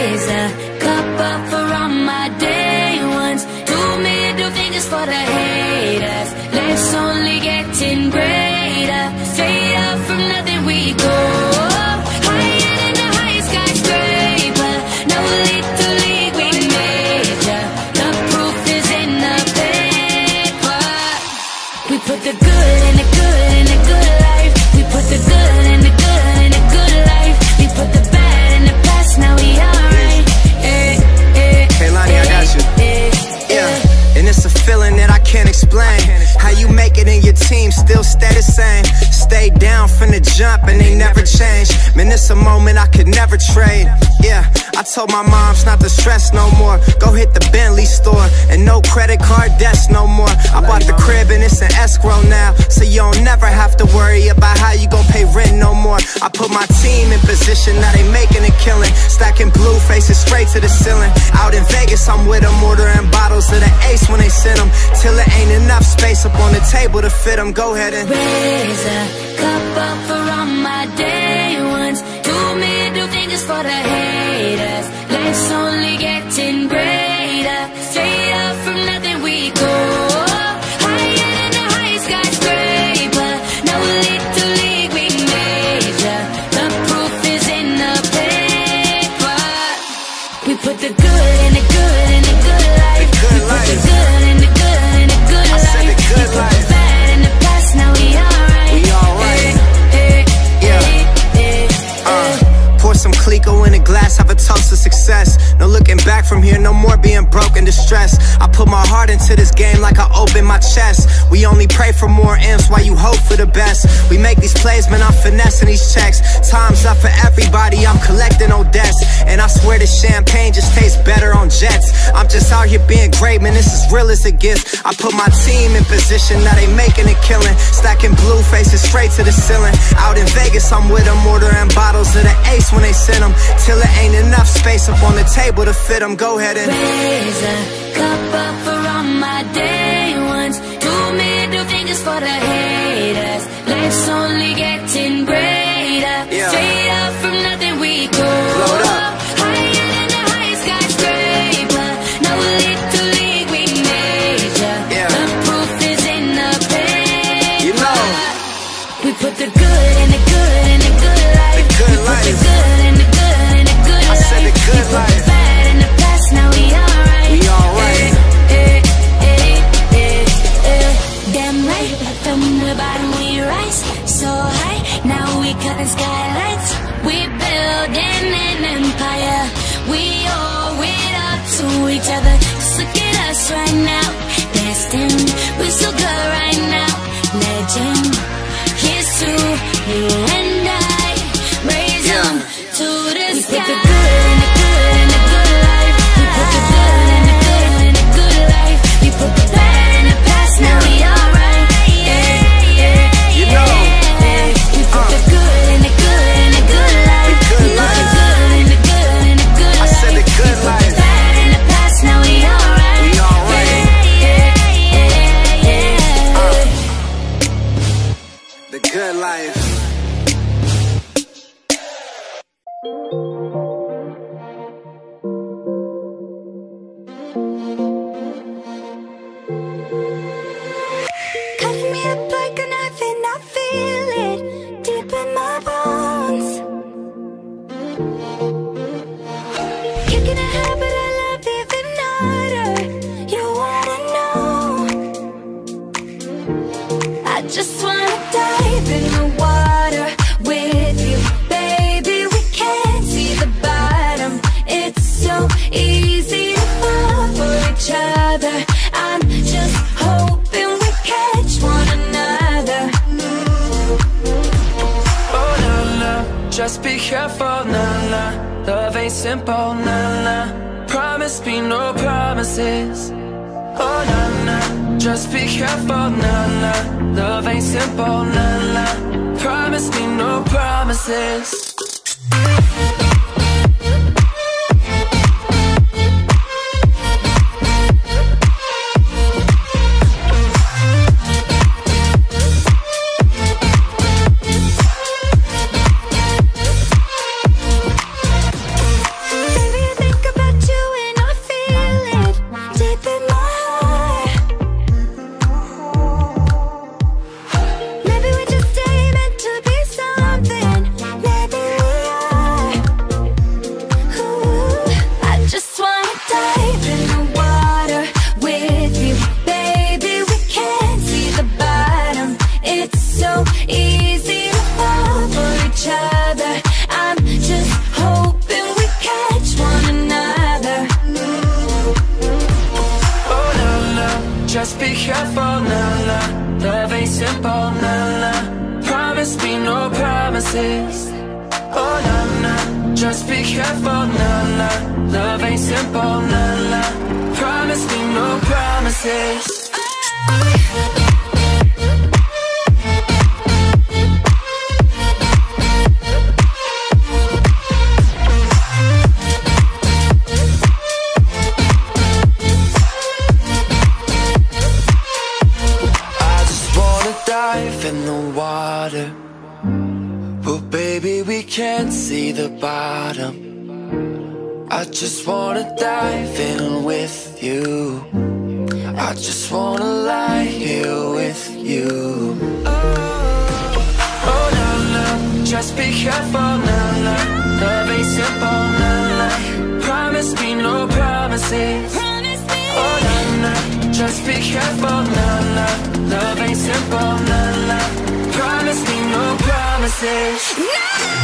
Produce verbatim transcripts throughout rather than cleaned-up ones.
Raise a cup up for all my day ones. Two middle fingers for the haters. Life's only getting greater. Straight up from nothing we go. Higher than the highest skyscraper. No little league we major. The proof is in the paper. We put the good in the good in the good life. We put the good in the good in the good life. We put the bad in the past, now we alright. Kehlani, I got you. Yeah, and it's a feeling that I can't explain. How you make it in your team still stay the same. Stay down from the jump and they never change. Man, it's a moment I could never trade. Yeah, I told my moms not to stress no more. Go hit the Bentley store and no credit card debts no more. I bought the crib and it's an escrow now, so you don't never have to worry about how you gon' pay rent no more. I put my team in position, now they making a killing. Stacking blue faces straight to the ceiling. Out in Vegas, I'm with them, ordering bottles of the Ace when they send them. Till it ain't enough space up on the table to fit them. Go ahead and raise a cup up for all my day ones. Two middle fingers for the haters. Life's only getting greater. Straight up from nothing we go. Higher than the highest skyscraper. No little league we major. The proof is in the paper. We put the good in the good in the good life. The good we life. put the good in the good in the good I life. said the good we put life. the bad in the past, now we alright. We alright. Yeah. Uh, pour some Clico in a glass, have a toast to success. No looking back from here, no more being broke and distressed. I put my heart into this game like I open my chest. We only pray for more M's while you hope for the best. We make these plays, man, I'm finessing these checks. Time's up for everybody, I'm collecting on debts. And I swear this champagne just tastes better on jets. I'm just out here being great, man, this is real as it gets. I put my team in position, now they making a killing. Stacking blue faces straight to the ceiling. Out in Vegas, I'm with them, ordering bottles of the Ace when they send them. Till it ain't enough space up on the table to fit them. Go ahead and raise a cup up for all my day ones. Two middle fingers for the haters. Life's only getting greater. Yeah. Straight up from nothing we go. Load up. Higher than the highest skyscraper. No little league we major. Yeah. The proof is in the paper. You know. We put the good in the good in the good life. The good we life. put the good in the good in the good I life. said the good we put life. the bad in the past, now we alright. We alright. Eh, eh, eh, eh, eh. Damn right, from the bottom we rise so high. Now we cutting skylights. We building an empire. We owe it up to each other. Just look at us right now. Destined, we're so good right now. Legend, here's to you and I. Raise them to the we sky. Put the good in the good in the good life. We put the good in the good in the good life. We put the bad in the past, now we alright. Yeah, yeah, You know. yeah. We put the good in the good in the good life. The good We put the life. good in the good in the good I life. said the good We put life. the bad in the past, now we alright. We alright. Yeah, yeah, yeah, Uh. yeah. The good life. Cutting me up like a knife and I feel it deep in my bones. Kicking a habit I love even harder. You wanna know? I just wanna dive in the water with you, baby. We can't see the bottom. It's so easy to fall for each other. I'm just hoping we catch one another. Oh na na, just be careful, na na. Love ain't simple, na na. Promise me no promises. Oh na na, just be careful, na na. Love ain't simple, na na. Promise me no promises. Baby, just be careful, nah, nah. Love ain't simple, nah, nah. Promise me no promises. In the water, but baby, we can't see the bottom. I just wanna dive in with you. I just wanna lie here with you. Oh, oh no, no, just be careful, no, no. Love ain't simple, no, no. Promise me no promises. Oh no, no, just be careful, no, no. Love ain't simple, no, no. Promise me no promises. No!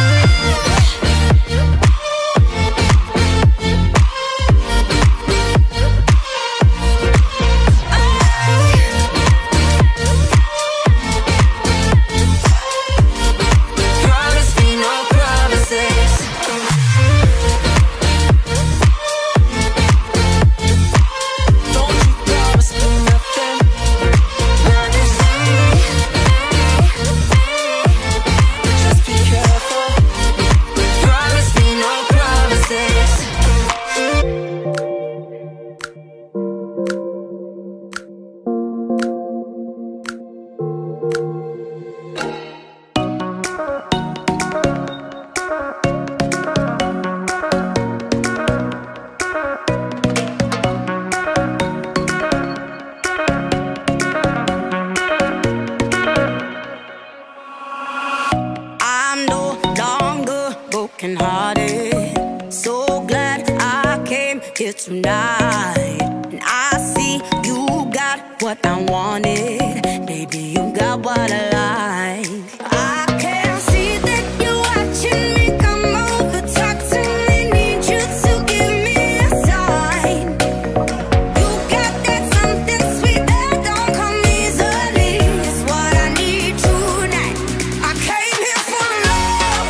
Tonight, and I see you got what I wanted. Baby, you got what I like. I can see that you're watching me come over, talk to me, need you to give me a sign. You got that something sweet that don't come easily. It's what I need tonight. I came here for love,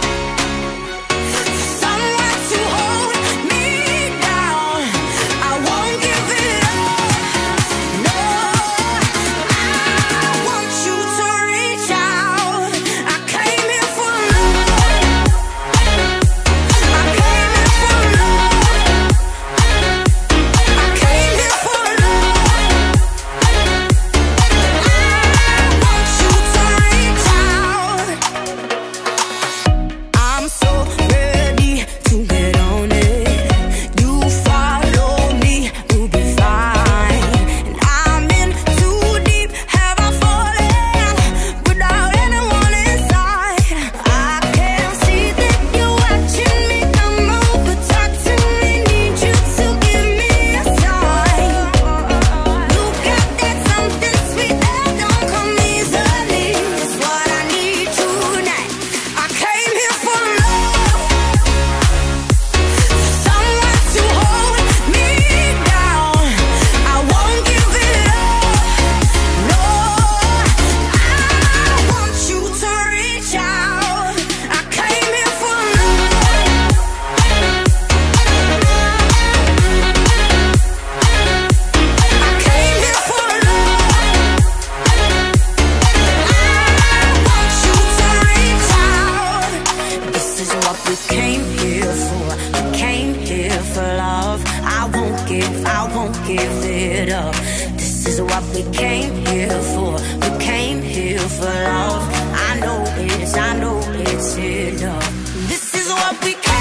for someone to hold me down. I won't give it up. No, I want you to reach out. I came here for love. I came here for love. I came here for love. I want you to reach out. I'm so ready to get on it. You follow me, we'll be fine. And I'm in too deep. Have I fallen without anyone inside? I can see that you're watching me come over, talk to me, need you to give me a sign. You got that something sweet that don't come easily. It's what I need tonight. I came here for love, for someone to hold me down. I won't give it up. No, I want you to reach out. I came here for love. I came here for love. I want you to reach out. This is what we came here for. We came here for love. I won't give, I won't give it up. This is what we came here for. We came here for love. I know it's, I know it's enough. This is what we came